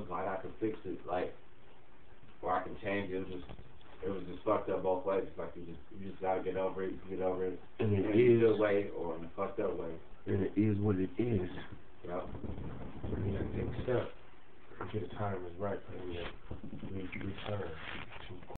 like I could fix it, like, or I can change it. It was just fucked up both ways. It's like you just gotta get over it. You get over it And it in a is good way or in a fucked up way. And it is what it is. Yep. So you gotta take steps until the time is right for him to return to